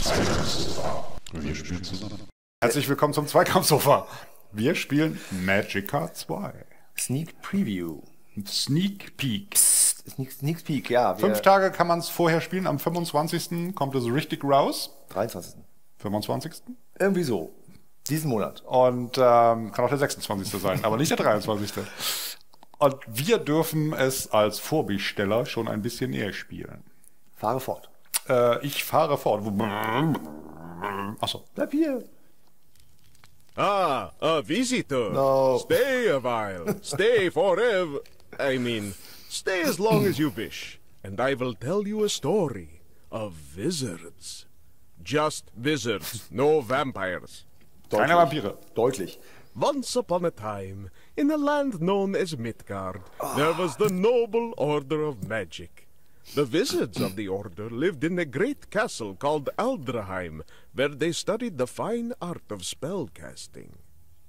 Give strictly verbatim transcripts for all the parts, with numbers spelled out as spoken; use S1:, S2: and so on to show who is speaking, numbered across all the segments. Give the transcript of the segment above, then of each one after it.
S1: Wir spielen zusammen.
S2: Herzlich willkommen zum Zweikampfsofa. Wir spielen Magicka zwei.
S3: Sneak Preview.
S2: Sneak Peek.
S3: Psst, Sneak, Sneak Peek, ja.
S2: Fünf Tage kann man es vorher spielen. Am fünfundzwanzigsten kommt es richtig raus.
S3: dreiundzwanzigsten
S2: fünfundzwanzigsten
S3: Irgendwie so. Diesen Monat.
S2: Und ähm, kann auch der sechsundzwanzigste sein, aber nicht der dreiundzwanzigste Und wir dürfen es als Vorbesteller schon ein bisschen eher spielen.
S3: Fahre fort.
S2: Äh, ich fahre fort. Achso.
S3: Bleib hier.
S4: Ah, a visitor.
S3: No.
S4: Stay a while. Stay forever. I mean, stay as long as you wish, and I will tell you a story of wizards. Just wizards, no vampires.
S2: Keine Vampire.
S3: Deutlich.
S4: Once upon a time, in a land known as Midgard, there was the noble order of magic. The wizards of the order lived in a great castle called Aldraheim, where they studied the fine art of spellcasting.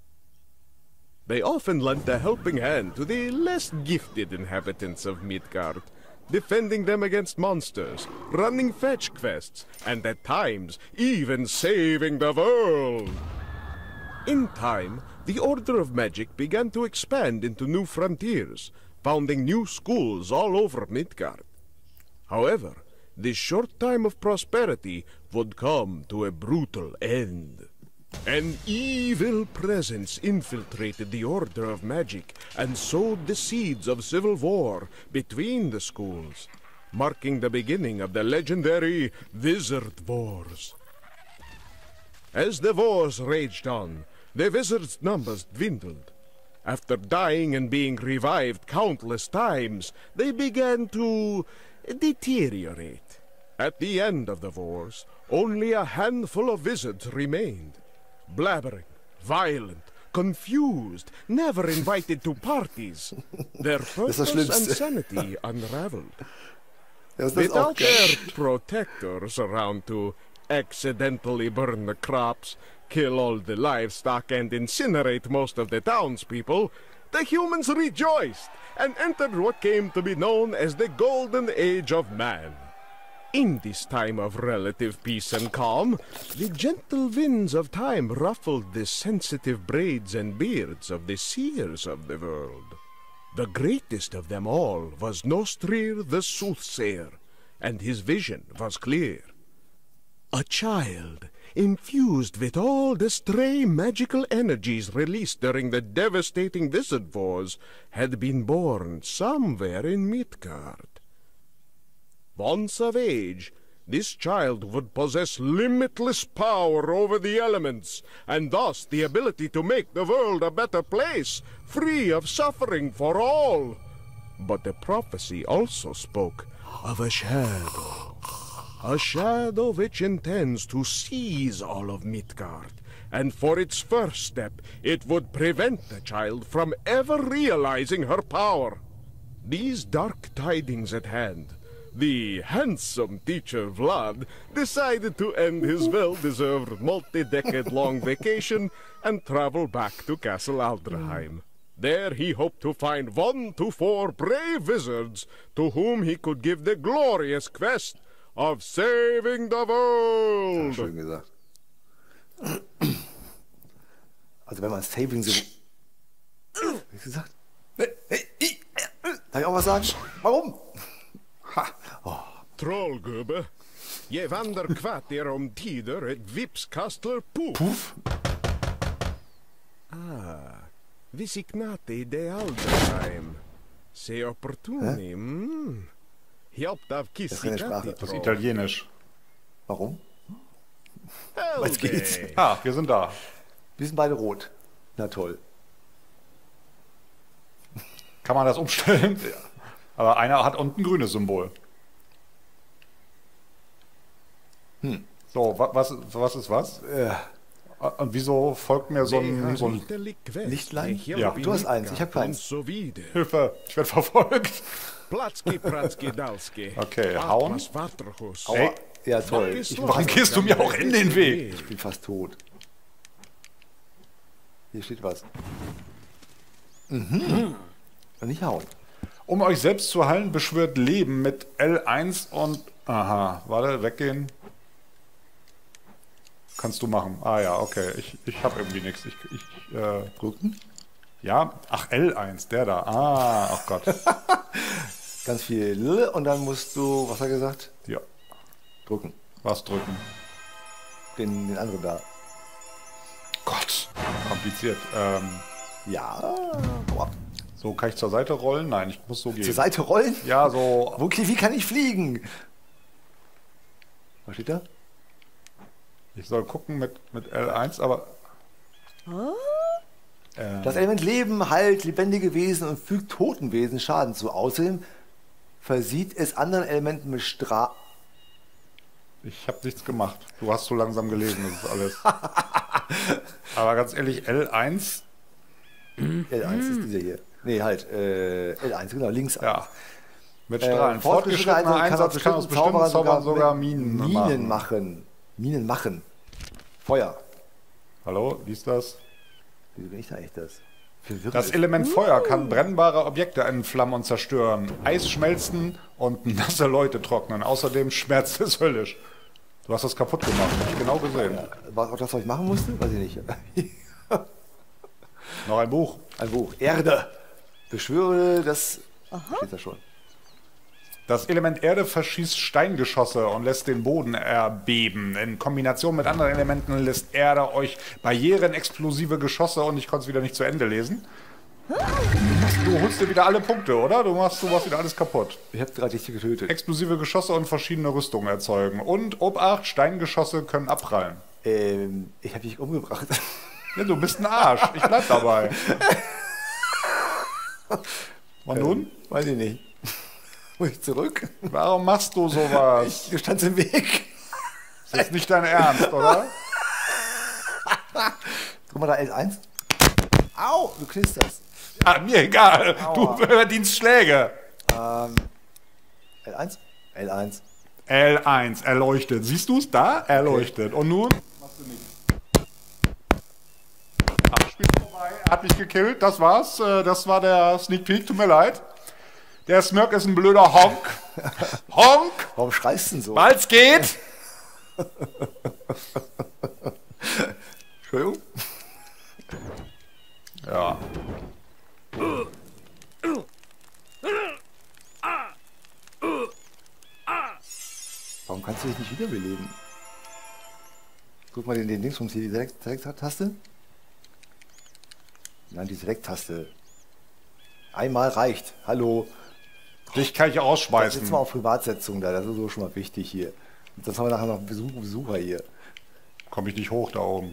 S4: They often lent a helping hand to the less gifted inhabitants of Midgard, defending them against monsters, running fetch quests, and at times even saving the world. In time, the Order of Magic began to expand into new frontiers, founding new schools all over Midgard. However, this short time of prosperity would come to a brutal end. An evil presence infiltrated the Order of Magic and sowed the seeds of civil war between the schools, marking the beginning of the legendary Wizard Wars. As the wars raged on, the wizards' numbers dwindled. After dying and being revived countless times, they began to deteriorate. At the end of the wars, only a handful of wizards remained. Blabbering, violent, confused, never invited to parties. Their purpose and sanity unraveled. Without their protectors around to accidentally burn the crops, kill all the livestock, and incinerate most of the townspeople, the humans rejoiced and entered what came to be known as the Golden Age of Man. In this time of relative peace and calm, the gentle winds of time ruffled the sensitive braids and beards of the seers of the world. The greatest of them all was Nostrir the Soothsayer, and his vision was clear. A child, infused with all the stray magical energies released during the devastating wizard wars, had been born somewhere in Midgard. Once of age, this child would possess limitless power over the elements, and thus the ability to make the world a better place, free of suffering for all. But the prophecy also spoke of a shadow. A shadow which intends to seize all of Midgard, and for its first step, it would prevent the child from ever realizing her power. These dark tidings at hand, the handsome teacher Vlad decided to end his well-deserved multi-decade-long vacation and travel back to Castle Aldraheim. There he hoped to find one to four brave wizards to whom he could give the glorious quest of saving the world.
S3: Schön gesagt. Also wenn man Saving the... Wie gesagt? Darf ich auch was sagen? Warum? Ha. Oh.
S4: Trollgubbe, je vandrar kvarter om tider ett vipskastler puff.
S2: Puff?
S4: Ah, visignate de Aldraheim. Se opportuni, mm. Hjälpt av
S3: Das ist keine Sprache.
S2: Das ist Italienisch.
S3: Warum?
S4: Helge.
S3: Was geht's?
S2: Ah, wir sind da.
S3: Wir sind beide rot. Na toll.
S2: Kann man das umstellen? Ja. Aber einer hat unten ein grünes Symbol. Hm. So, wa was, was ist was?
S3: Ja.
S2: Und wieso folgt mir so ein... So ein
S3: Lichtlein?
S2: Ja.
S3: Du hast eins, ich habe keins.
S2: Hilfe, ich werde verfolgt.
S4: Platski, Pratski, Dalski.
S2: Okay, hauen.
S3: Ey, ja toll. Ich
S2: Warum gehst du mir auch in den Weg?
S3: Ich bin fast tot. Hier steht was. Mhm. Und nicht hauen.
S2: Um euch selbst zu heilen, beschwört Leben mit L eins und... Aha, warte, weggehen. Kannst du machen. Ah ja, okay. Ich, ich habe irgendwie nichts. Ich, ich, äh,
S3: Drücken.
S2: ja, ach, L eins, der da. Ah, ach Gott.
S3: Ganz viel L und dann musst du, was hat er gesagt?
S2: Ja,
S3: Drücken.
S2: was drücken.
S3: Den, den anderen da.
S2: Gott, kompliziert. Ähm,
S3: Ja. Boah.
S2: so, kann ich zur Seite rollen? Nein, ich muss so gehen.
S3: Zur Seite rollen?
S2: Ja, so.
S3: Wo, wie kann ich fliegen? Was steht da?
S2: Ich soll gucken mit, mit L eins, aber... Ähm,
S3: Das Element Leben heilt lebendige Wesen und fügt toten Wesen Schaden zu. Außerdem versieht es anderen Elementen mit Stra...
S2: ich habe nichts gemacht. Du hast so langsam gelesen, das ist alles. Aber ganz ehrlich, L eins,
S3: L eins ist dieser hier. Nee, halt. Äh, L eins, genau, links.
S2: ja. Mit
S3: Äh,
S2: Strahlen. Fortgeschrittener Einsatz kann aus bestimmten Zaubern sogar Minen,
S3: Minen
S2: machen.
S3: machen. Minen machen. Feuer.
S2: Hallo, wie ist das?
S3: Wieso bin ich da eigentlich das? Verwirrend.
S2: Das Element Feuer kann brennbare Objekte entflammen und zerstören, Eis schmelzen und nasse Leute trocknen. Außerdem schmerzt es höllisch. Du hast das kaputt gemacht, hab ich genau gesehen.
S3: Ja, was auch das, was ich machen musste? Weiß ich nicht.
S2: Noch ein Buch.
S3: Ein Buch. Erde. Beschwöre das... Steht da schon.
S2: Das Element Erde verschießt Steingeschosse und lässt den Boden erbeben. In Kombination mit anderen Elementen lässt Erde euch Barrieren, explosive Geschosse und ich konnte es wieder nicht zu Ende lesen. Du holst dir wieder alle Punkte, oder? Du machst, du machst wieder alles kaputt.
S3: Ich habe gerade dich getötet.
S2: Explosive Geschosse und verschiedene Rüstungen erzeugen. Und Obacht, Steingeschosse können abprallen.
S3: Ähm, ich habe dich umgebracht.
S2: Ja, du bist ein Arsch. Ich bleib dabei. Und nun?
S3: Weiß ich nicht. Muss ich zurück?
S2: Warum machst du sowas?
S3: Du standst im Weg.
S2: Das ist nicht dein Ernst, oder?
S3: Guck mal da, L eins. Au, du knisterst.
S2: Ja, mir egal. Du verdienst Schläge.
S3: Ähm, L eins? L eins.
S2: L eins, erleuchtet. Siehst du es da? Erleuchtet. Und nun? Machst du nichts. Ach, Spiel vorbei. Er hat mich gekillt. Das war's. Äh, Das war der Sneak Peek. Tut mir leid. Der Smirk ist ein blöder Honk. Honk!
S3: Warum schreist du denn so?
S2: Weil's geht!
S3: Entschuldigung?
S2: Ja.
S3: Warum kannst du dich nicht wiederbeleben? Guck mal den, den Dingsbums hier, die Select- Select-Taste. Nein, die Select-Taste. Einmal reicht. Hallo.
S2: Dich kann ich
S3: Jetzt
S2: ausschmeißen.
S3: mal auf Privatsetzung da, das ist so schon mal wichtig hier. Und sonst haben wir nachher noch Besuch, Besucher hier.
S2: Komm ich nicht hoch da oben.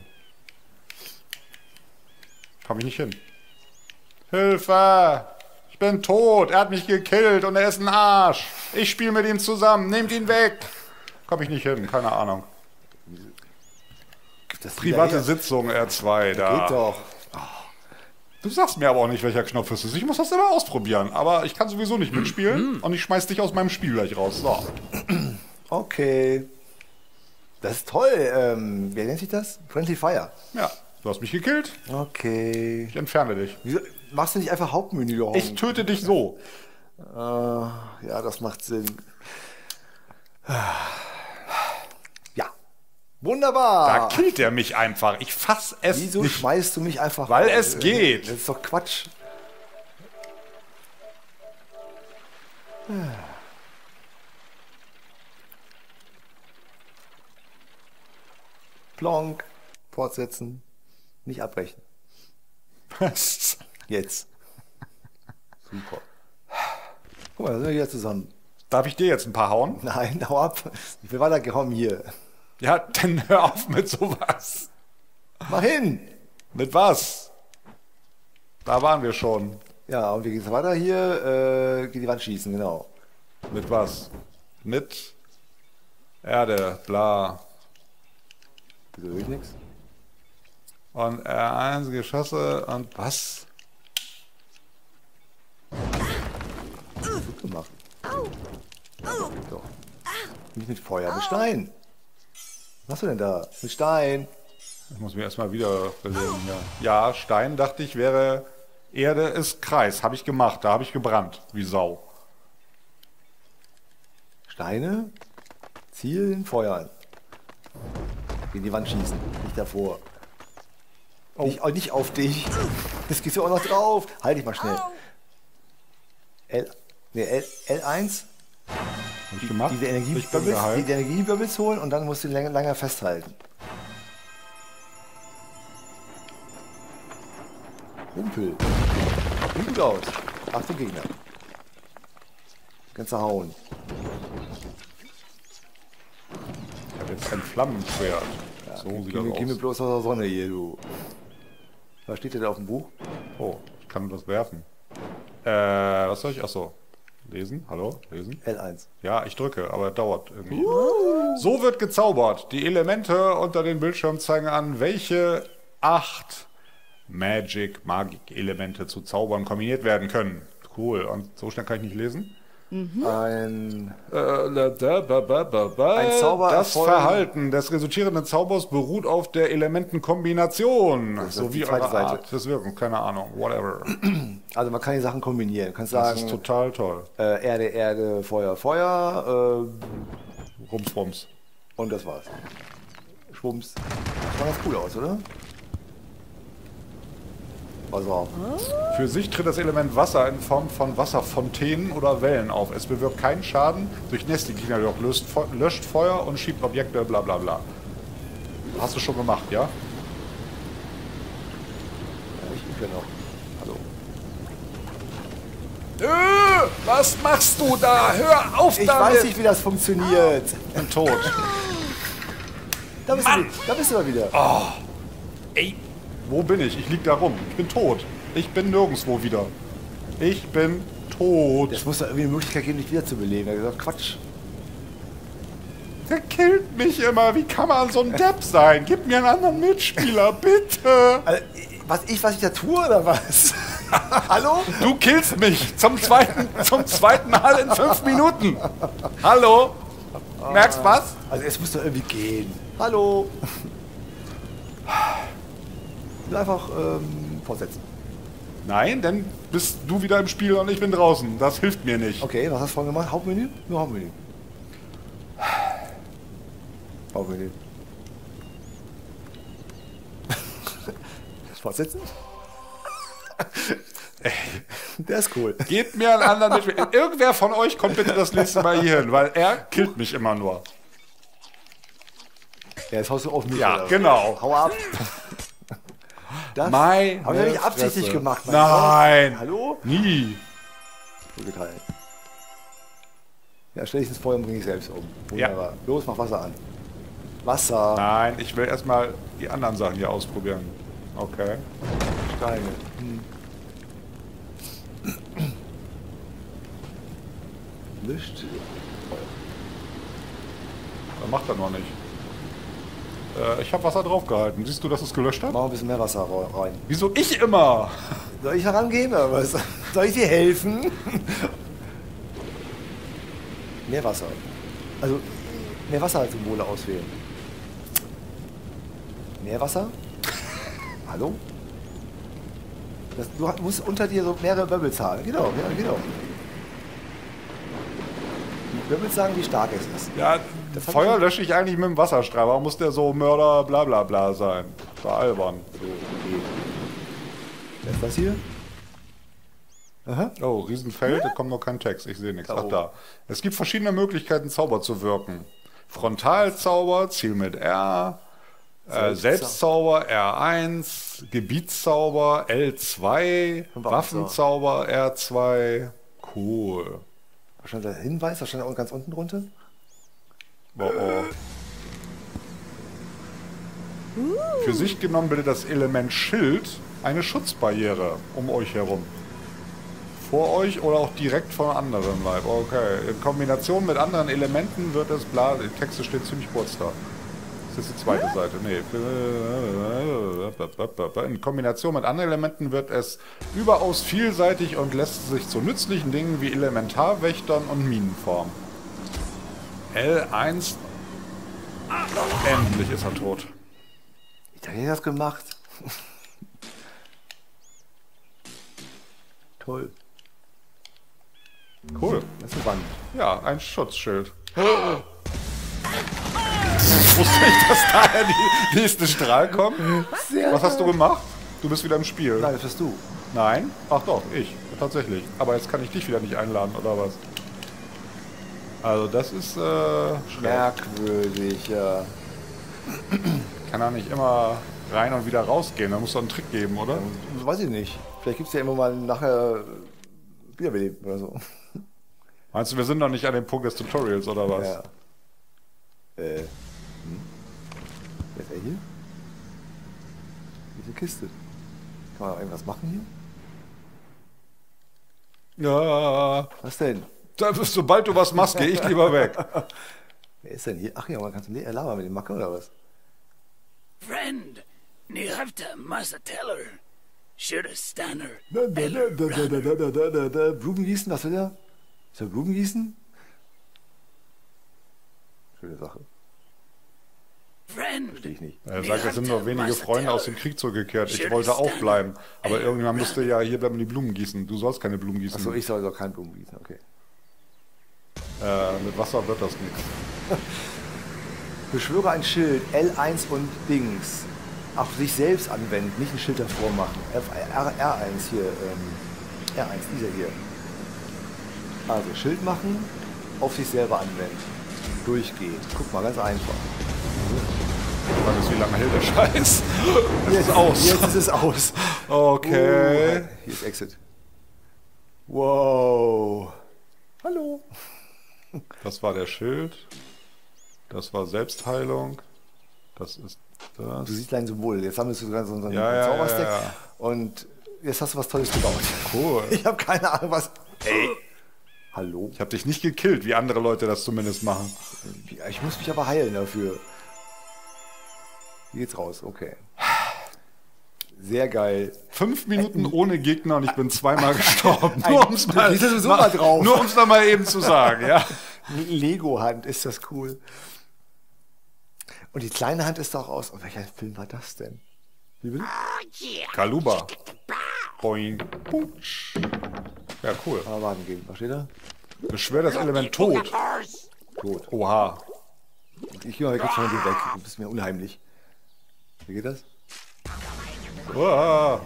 S2: Komm ich nicht hin. Hilfe! Ich bin tot. Er hat mich gekillt und er ist ein Arsch. Ich spiele mit ihm zusammen. Nehmt ihn weg. Komm ich nicht hin. Keine Ahnung.
S3: Das
S2: Private
S3: wieder her.
S2: Sitzung R zwei da.
S3: Geht doch.
S2: Du sagst mir aber auch nicht, welcher Knopf es ist. Ich muss das immer ausprobieren. Aber ich kann sowieso nicht mitspielen. Und ich schmeiß dich aus meinem Spiel gleich raus. So.
S3: Okay. Das ist toll. Ähm, wie nennt sich das? Friendly Fire.
S2: Ja. Du hast mich gekillt.
S3: Okay.
S2: Ich entferne dich.
S3: Wieso, machst du nicht einfach Hauptmenü? Warum?
S2: Ich töte dich so.
S3: Äh, ja, das macht Sinn. Ja. Wunderbar.
S2: Da killt er mich einfach. Ich fass es
S3: Wieso
S2: nicht.
S3: schmeißt du mich einfach
S2: Weil
S3: raus?
S2: es geht.
S3: Das ist doch Quatsch. Plonk. Fortsetzen. Nicht abbrechen.
S2: Was?
S3: Jetzt. Super. Guck mal, da sind wir wieder zusammen.
S2: Darf ich dir jetzt ein paar hauen?
S3: Nein, hau ab. Ich will weiterkommen hier.
S2: Ja, dann hör auf mit sowas.
S3: Mach hin.
S2: Mit was? Da waren wir schon.
S3: Ja, und wie geht's weiter hier? Äh, geht die Wand schießen, genau.
S2: Mit was? Mit Erde, bla.
S3: Wieso höre ich nichts?
S2: Und R eins Geschosse und was?
S3: Gut gemacht. Doch. Nicht mit Feuer, mit Stein. Was machst du denn da? Mit Stein.
S2: Ich muss mir erstmal wieder belegen. Ja. ja, Stein dachte ich wäre Erde ist Kreis. Habe ich gemacht. Da habe ich gebrannt. Wie Sau.
S3: Steine. Zielen, Feuern. Gegen die Wand schießen, nicht davor. Oh. Nicht, nicht auf dich. Das geht ja auch noch drauf. Halt dich mal schnell. L, nee, L, L1.
S2: Hab ich gemacht?
S3: Die, die Energiebubbles, die Energiebubbles holen und dann musst du ihn länger, länger festhalten. Rumpel. Sieht gut aus. Achtung Gegner. Kannst du hauen.
S2: Ich habe jetzt ein Flammenschwert.
S3: Ja,
S2: so
S3: geh,
S2: sieht
S3: geh,
S2: das
S3: geh mir
S2: aus.
S3: bloß aus der Sonne hier, du. Was steht denn da auf dem Buch?
S2: Oh, ich kann nur das werfen. Äh, was soll ich? Achso. Lesen? Hallo? Lesen?
S3: L eins.
S2: Ja, ich drücke, aber dauert irgendwie. Uh. So wird gezaubert. Die Elemente unter den Bildschirm zeigen an, welche acht Magic, Magik-Elemente zu Zaubern kombiniert werden können. Cool. Und so schnell kann ich nicht lesen?
S3: Mhm. Ein,
S2: äh, ein
S3: Zauber.
S2: Das Verhalten des resultierenden Zaubers beruht auf der Elementenkombination.
S3: Das ist
S2: sowie
S3: die zweite
S2: eure
S3: Seite.
S2: Art des Wirkens. Keine Ahnung. Whatever.
S3: Also man kann die Sachen kombinieren. Du kannst
S2: Das
S3: sagen,
S2: ist total toll.
S3: äh, Erde, Erde, Feuer, Feuer. Äh,
S2: Rums, rums.
S3: und das war's. Schwumms. Das sah ganz cool aus, oder? Also,
S2: Für sich tritt das Element Wasser in Form von Wasserfontänen oder Wellen auf. Es bewirkt keinen Schaden, durchnässt die Gegner jedoch, löst, löscht Feuer und schiebt Objekte, bla bla bla. Hast du schon gemacht, ja?
S3: ja, ich übe ja noch. Hallo.
S2: Äh, was machst du da? Hör auf
S3: Ich
S2: damit!
S3: weiß nicht, wie das funktioniert.
S2: Ich bin tot.
S3: Da bist, du, da bist du mal wieder.
S2: Oh. Ey, wo bin ich? Ich lieg da rum. Ich bin tot. Ich bin nirgendwo wieder. Ich bin tot.
S3: Es muss da irgendwie eine Möglichkeit geben, dich wieder zu beleben. Er hat gesagt, Quatsch.
S2: Der killt mich immer. Wie kann man so ein Depp sein? Gib mir einen anderen Mitspieler, bitte.
S3: Also, was ich, was ich da tue, oder was? Hallo?
S2: Du killst mich zum zweiten, zum zweiten Mal in fünf Minuten. Hallo? Merkst was?
S3: Also es muss doch irgendwie gehen. Hallo? Einfach ähm, fortsetzen.
S2: Nein, dann bist du wieder im Spiel und ich bin draußen. Das hilft mir nicht.
S3: Okay, was hast du vorhin gemacht? Hauptmenü? Nur Hauptmenü. Hauptmenü. Fortsetzen? Der ist cool.
S2: Gebt mir einen anderen Mitspieler. Irgendwer von euch kommt bitte das nächste Mal hier hin, weil er killt mich immer nur.
S3: Ja, jetzt haust du auf mich.
S2: Ja,
S3: oder?
S2: genau.
S3: Hau ab. Das
S2: Meine
S3: haben wir nicht absichtlich
S2: Fresse.
S3: gemacht. Mein
S2: Nein.
S3: Freund. Hallo?
S2: Nie.
S3: Zugeteilt. Ja, stell dich ins Feuer und bring dich selbst um. Wunderbar.
S2: Ja.
S3: Los, mach Wasser an. Wasser.
S2: Nein, ich will erstmal die anderen Sachen hier ausprobieren. Okay.
S3: Steine. Hm. Lischt.
S2: Das macht er noch nicht. Äh, ich habe Wasser draufgehalten. Siehst du, dass es gelöscht hat?
S3: Mach ein bisschen mehr Wasser rein.
S2: Wieso ich immer?
S3: Soll ich herangehen oder was? Soll ich dir helfen? Mehr Wasser. Also, mehr Wasser als Symbole auswählen. Mehr Wasser? Hallo? Das, du musst unter dir so mehrere Bubbles haben. Genau, ja, genau. Die Bubbles sagen, wie stark es ist.
S2: Ja,
S3: Das hab
S2: Feuer
S3: ich-
S2: lösche ich eigentlich mit dem Wasserstrahl. Warum muss der so Mörder bla bla bla sein? Das war albern.
S3: So, okay. Wer ist das hier? Aha.
S2: Oh, Riesenfeld, da kommt noch kein Text. Ich sehe nichts.
S3: Da
S2: Ach
S3: oben.
S2: da. Es gibt verschiedene Möglichkeiten, Zauber zu wirken. Frontalzauber, Ziel mit R. Äh, Selbstzauber R eins, Gebietszauber L zwei,
S3: Und
S2: Waffenzauber R zwei. Cool.
S3: Was stand der Hinweis? Was stand da ganz unten drunter?
S2: Oh, oh. Für sich genommen bildet das Element Schild eine Schutzbarriere um euch herum. Vor euch oder auch direkt von anderen Leib. Okay. In Kombination mit anderen Elementen wird es bla. Die Texte stehen ziemlich kurz da. Das ist die zweite Seite. Nee. In Kombination mit anderen Elementen wird es überaus vielseitig und lässt sich zu nützlichen Dingen wie Elementarwächtern und Minen formen. L eins. Endlich ist er tot.
S3: Ich habe das gemacht. Toll.
S2: Cool.
S3: Das ist eine Wand.
S2: Ja, ein Schutzschild. wusste nicht, dass da der nächste Strahl kommt.
S3: Sehr
S2: Was hast du
S3: geil.
S2: gemacht? Du bist wieder im Spiel.
S3: Nein, das bist du.
S2: Nein? Ach doch, ich. Tatsächlich. Aber jetzt kann ich dich wieder nicht einladen, oder was? Also das ist äh, schräg.
S3: Merkwürdig, ja.
S2: Kann er nicht immer rein und wieder rausgehen. Da muss doch einen Trick geben, oder?
S3: Weiß ich nicht. Vielleicht gibt es ja immer mal nachher Wiederbeleben oder so.
S2: Meinst du, wir sind noch nicht an dem Punkt des Tutorials, oder was?
S3: Ja. Äh. Hm? Wer ist er hier? Diese Kiste. Kann man irgendwas machen hier?
S2: Ja.
S3: Was denn?
S2: Da, sobald du was machst, gehe ich lieber weg.
S3: Wer ist denn hier? Ach ja, man kann zum labern mit dem Macke oder was?
S1: Friend, ni hafta massa teller. Shoulda stanner.
S3: Da, da, da, da, da, da, da, da, da, da. Blumen gießen, was will er? Ist er Blumen gießen? Schöne Sache.
S1: Friend.
S3: Verstehe ich nicht.
S2: Er sagt, es sind nur wenige Freunde aus dem Krieg zurückgekehrt. Ich wollte auch bleiben. Aber irgendjemand musste ja hier bleiben und die Blumen gießen. Du sollst keine Blumen gießen.
S3: Achso, ich soll doch kein Blumen gießen, okay.
S2: Äh, mit Wasser wird das nichts.
S3: Beschwöre ein Schild, L eins und Dings. Auf sich selbst anwenden, nicht ein Schild davor machen. F R, R eins hier, ähm, R eins, dieser hier. Also Schild machen, auf sich selber anwenden. Durchgehen. Guck mal, ganz einfach.
S2: Wann ist, wie lange hält der Scheiß? Es
S3: Jetzt,
S2: ist aus.
S3: Jetzt ist es aus.
S2: Okay.
S3: Oh, hier ist Exit. Wow. Hallo.
S2: Das war der Schild. Das war Selbstheilung. Das ist das.
S3: Du siehst ein Symbol. Jetzt haben wir sogar so einen
S2: Ja, ja,
S3: Zauberstack.
S2: ja, ja.
S3: Und jetzt hast du was Tolles gebaut.
S2: Cool.
S3: Ich habe keine Ahnung, was... Ey. Hallo?
S2: Ich habe dich nicht gekillt, wie andere Leute das zumindest machen.
S3: Ich muss mich aber heilen dafür. Hier geht's raus, okay. Sehr geil.
S2: Fünf Minuten ohne Gegner und ich bin zweimal gestorben.
S3: Ein-
S2: Nur um's mal,
S3: Du siehst ja sowieso mal drauf.
S2: Nur um's noch mal eben zu sagen, ja.
S3: Lego-Hand, ist das cool. Und die kleine Hand ist doch aus... Und welcher Film war das denn? Wie bitte?
S2: Kaluba. Boing. Putsch. Ja, cool.
S3: Ah, warten gehen. Was steht da?
S2: Beschwer das Element tot.
S3: Tot.
S2: Oha.
S3: Ich gehe mal kurz von dir weg. Du bist mir unheimlich. Wie geht das?
S2: Uah.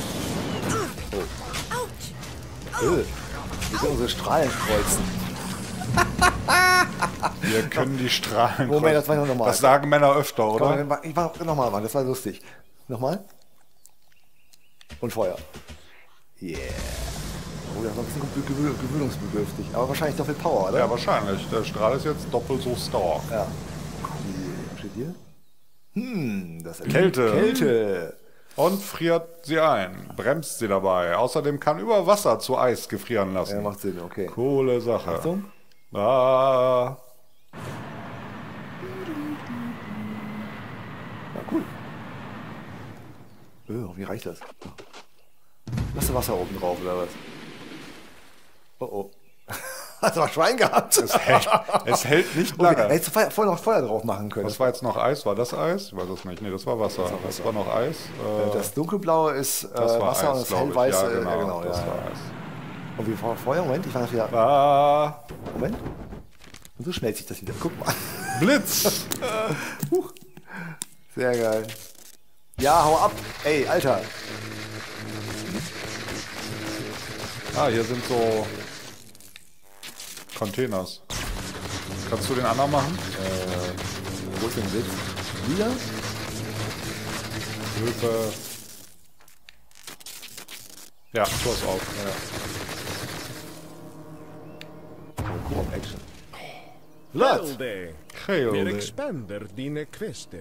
S3: Öh. Wir können unsere Strahlen kreuzen.
S2: Wir können die Strahlen
S3: Moment, das
S2: kreuzen.
S3: war noch normal.
S2: Das sagen Männer öfter,
S3: Komm,
S2: oder?
S3: mal, ich mach nochmal, Mann. Das war lustig. Nochmal. Und Feuer. Yeah. Oh, das war ein bisschen gewö- gewöhnungsbedürftig. Aber wahrscheinlich doppelt Power, oder?
S2: Ja, wahrscheinlich. Der Strahl ist jetzt doppelt so stark.
S3: Ja. Cool. Was steht hier? Hm, das ist
S2: Kälte.
S3: Kälte.
S2: Und friert sie ein. Bremst sie dabei. Außerdem kann über Wasser zu Eis gefrieren
S3: Ja,
S2: lassen.
S3: macht Sinn, okay.
S2: Coole Sache.
S3: Achtung.
S2: Ah.
S3: Ja, cool. Öh, wie reicht das? Hast du Wasser oben drauf, oder was? Oh, oh. Hast du mal Schwein gehabt?
S2: Es hält, es hält nicht
S3: Okay,
S2: lange.
S3: hättest du vorher vorher noch Feuer drauf machen können.
S2: Was war jetzt noch Eis? War das Eis? Ich weiß es nicht. Nee, das war Wasser. Das war, noch Eis. Äh,
S3: Das dunkelblaue ist äh,
S2: das war
S3: Wasser
S2: Eis,
S3: und das
S2: glaub ich.
S3: hellweiße,
S2: Ja, genau,
S3: ja, genau,
S2: das
S3: ja.
S2: war Eis.
S3: Und wie war Feuer? Moment, ich war noch wieder.
S2: Ah,
S3: Moment. Und so schmelzt sich das wieder. Guck mal.
S2: Blitz!
S3: Huch. Sehr geil. Ja, hau ab. Ey, Alter.
S2: Ah, hier sind so Containers. Kannst du den anderen machen?
S3: Äh, wo ist denn Blitz? Wieder?
S2: Hilfe. Ja, tu es auf.
S3: Co-op-Action.
S4: Hilde,
S2: Heel
S4: mir
S2: de.
S4: expander dine quester.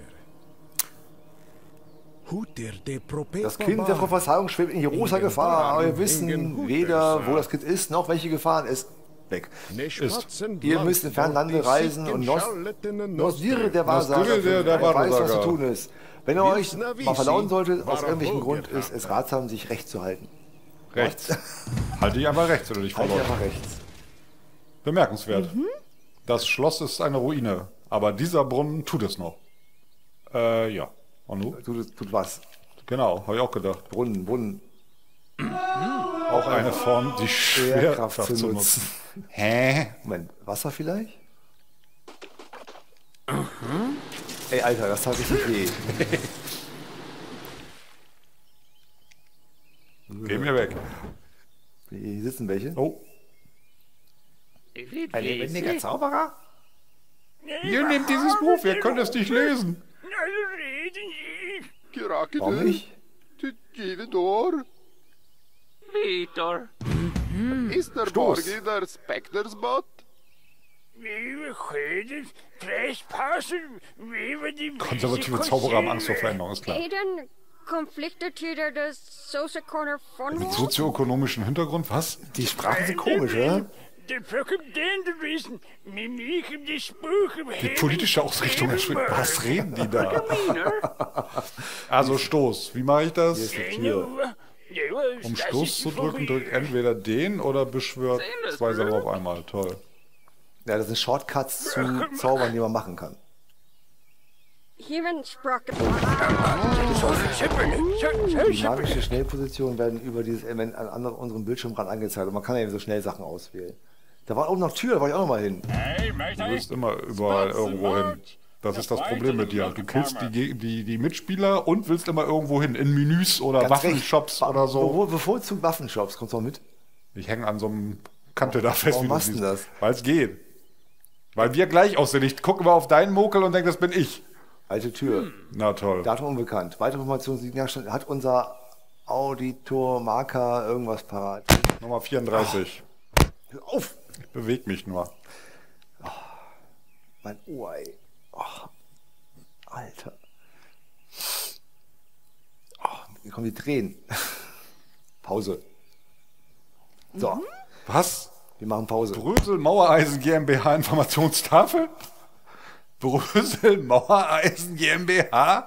S4: Huter de propepa.
S3: Das Kind der Prophezeiung schwebt in großer Gefahr, aber wir wissen weder, wo das Kind ist, noch welche Gefahren es weg. Ihr müsst in fernen Lande reisen und Nos Nosdire der Wahrsager
S2: Nosdire der
S3: finden. weiß, was zu
S2: Wahrsager.
S3: tun ist. Wenn ihr euch
S4: Wisnavisi
S3: mal verlauen solltet, aus irgendwelchem
S4: Varahoger
S3: Grund ist es ratsam, sich recht zu halten.
S2: Rechts. Halt dich einfach rechts, wenn du dich
S3: Halt
S2: verläufst.
S3: einfach rechts.
S2: Bemerkenswert. Das Schloss ist eine Ruine, aber dieser Brunnen tut es noch. Äh, ja. Und nu?
S3: Tut, tut was.
S2: Genau, habe ich auch gedacht.
S3: Brunnen, Brunnen.
S2: Auch eine Form, die
S3: Schwerkraft
S2: Schwerkraft
S3: zu
S2: zu
S3: nutzen.
S2: Hä?
S3: Moment, Wasser vielleicht? Ey, Alter, das tat richtig weh.
S2: Geh mir weg.
S3: Hier sitzen welche.
S2: Oh.
S3: Ein lebendiger Zauberer?
S2: Ihr nehmt dieses Buch, wir können es nicht lesen.
S3: Warum nicht?
S5: Door.
S1: Vitor.
S5: Is er
S3: Stoß.
S5: morgen der Spectresbot?
S2: Konservative Zauberer haben Angst vor Veränderung, ist klar.
S6: Aiden konfliktet hier das Social Corner von
S2: Mit sozioökonomischem Hintergrund, was?
S3: Die Sprachen sind komisch, oder?
S2: Die politische Ausrichtung entspricht. Was reden die da? Also Stoß. Wie mache ich
S3: Hier
S2: das?
S3: ist die Tür.
S2: Um Stoß zu drücken, drückt entweder den oder beschwört zwei Sachen auf einmal. Toll.
S3: Ja, das sind Shortcuts zu Zaubern, die man machen kann.
S6: Human sprach
S3: Die magische Schnellpositionen werden über dieses Element an anderen, unserem Bildschirmrand angezeigt. Und man kann ja eben so schnell Sachen auswählen. Da war auch noch Tür, da wollte ich auch noch mal hin.
S2: Du willst immer überall irgendwo hin. Das ist das Problem mit dir. Du killst die, Ge- die, die Mitspieler und willst immer irgendwo hin. In Menüs oder
S3: Ganz recht.
S2: Waffenshops oder so.
S3: Bevo- Bevorzugt Waffenshops, kommst du noch mit?
S2: Ich hänge an so einem Kante da fest,
S3: Warum
S2: wie du
S3: machst du
S2: siehst.
S3: das?
S2: Weil es geht. Weil wir gleich aussehen. Ich gucke immer auf deinen Mokel und denke, das bin ich.
S3: Alte Tür.
S2: Na toll.
S3: Datum unbekannt. Weitere Informationen sind ja schon. Hat unser Auditor, Marker irgendwas parat?
S2: Nummer vierunddreißig.
S3: Hör auf!
S2: Ich bewege mich nur.
S3: Mein Ohr, ey. Oh, Alter. Oh, hier kommen die Tränen. Pause. So,
S2: Was?
S3: wir machen Pause.
S2: Brösel Mauereisen GmbH Informationstafel? Brösel Mauereisen GmbH?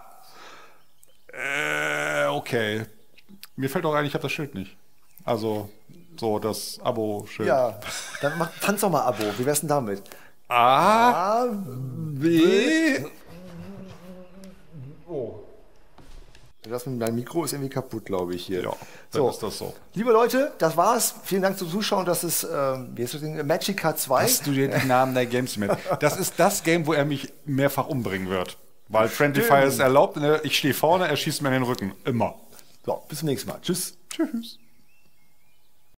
S2: Äh, okay. Mir fällt auch ein, ich habe das Schild nicht. Also, so das Abo-Schild.
S3: Ja, dann mach, tanz doch mal Abo. Wie wär's denn damit?
S2: A,
S3: A,
S2: B. Oh.
S3: Das mit meinem Mikro ist irgendwie kaputt, glaube ich, hier.
S2: Ja, dann
S3: so.
S2: ist das so.
S3: Liebe Leute, das war's. Vielen Dank zum Zuschauen. Das ist, ähm, wie heißt das Ding? Magica zwei.
S2: Hast du dir die Namen der Games mit? Das ist das Game, wo er mich mehrfach umbringen wird. Weil Friendly Fire ist erlaubt. Ich stehe vorne, er schießt mir in den Rücken. Immer.
S3: So, bis zum nächsten Mal. Tschüss.
S2: Tschüss.